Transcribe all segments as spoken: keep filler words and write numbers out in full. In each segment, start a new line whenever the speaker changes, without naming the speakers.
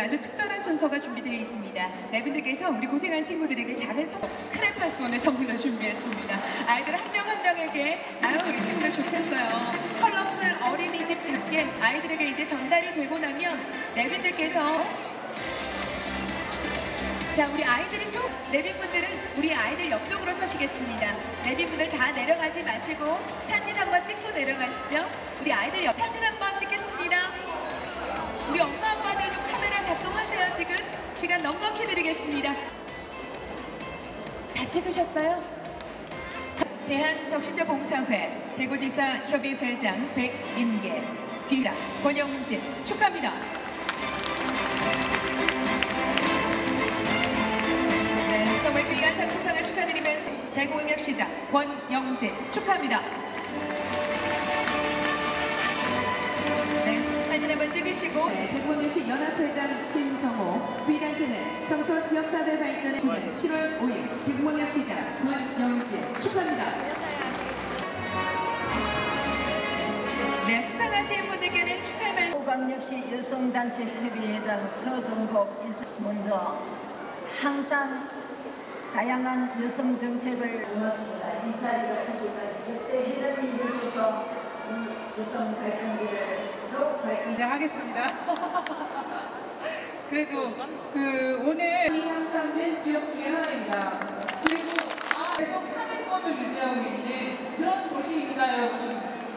아주 특별한 순서가 준비되어 있습니다. 네 분들께서 우리 고생한 친구들에게 작은 선 크레파스 오늘 선물로 준비했습니다. 아이들 한 명 한 명에게 아유 우리 친구들 좋겠어요. 컬러풀 어린이집답게 아이들에게 이제 전달이 되고 나면 네 분들께서 자, 우리 아이들이 좀 내빈분들은 우리 아이들 옆쪽으로 서시겠습니다. 내빈분들 다 내려가지 마시고 사진 한번 찍고 내려가시죠. 우리 아이들 옆 사진 한번 찍겠습니다. 우리 엄마 아빠들도 카메라 작동하세요. 지금 시간 넉넉히 드리겠습니다. 다 찍으셨어요? 대한적십자봉사회 대구지사 협의회장 백임계 귀장 권영진 축하합니다. 정말 귀한 상 수상을 축하드리면서 대구광역시장 권영진 축하합니다. 네, 사진 한번 찍으시고 네, 대구광역시 연합회장 신정호 귀단체는 평소 지역사회 발전에 칠월 오일 대구광역시장 권영진 축하합니다. 네, 수상하신 분들께는 축하의 말씀.
대구광역시 여성단체협의회장 서성복 먼저 항상 다양한 여성 정책을 고맙습니다. 이 자리가 되기까지 역대 회장님들께서 이 여성 발전기를 더욱
발전하겠습니다. 그래도 그 오늘 이 향상된 지역 중에 하나입니다. 그리고 아, 계속 사백번을 유지하고 있는 그런 도시입니다, 여러분.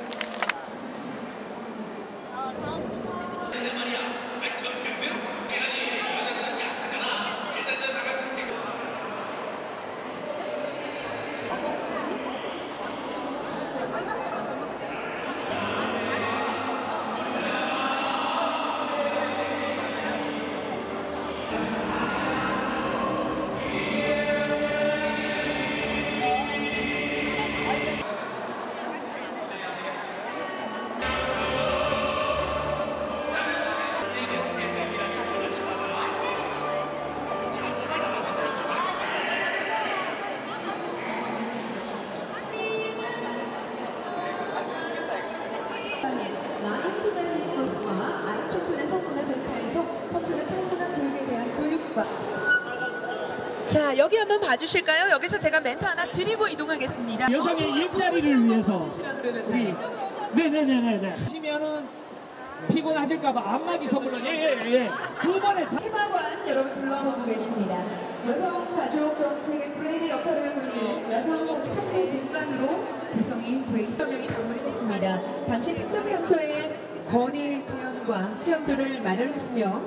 아, 다음 주 보내주세요. 근데 말이야, 말씀 평등? 해야지. 여자들은 약하잖아. 일단 저 사과서
자, 여기 한번 봐주실까요? 여기서 제가 멘트 하나 드리고 이동하겠습니다.
여성의 일자리를 위해서 우리 네네네네네 보시면은 피곤하실까봐 안마기 선물로 예예예 두 번에 자
희망관 여러분 둘러보고 계십니다. 여성 가족 정책의 브레인의 역할을 하는 여성 가족 협회 등반으로 구성인 브레이스 명이 방문했습니다. 당시 특정 장소에 건의 체험과 체험조를 마련했으며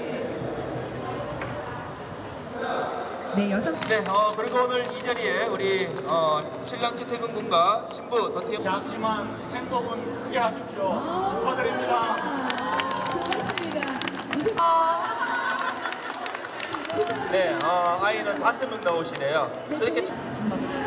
네, 여성.
네, 어, 그리고 오늘 이 자리에 우리 어, 신랑 최태근 군과 신부 더태영.
잠시만 행복은 크게 하십시오. 아 축하드립니다.
아, 고맙습니다.
네, 어, 아이는 다섯 명 나오시네요. 이렇게.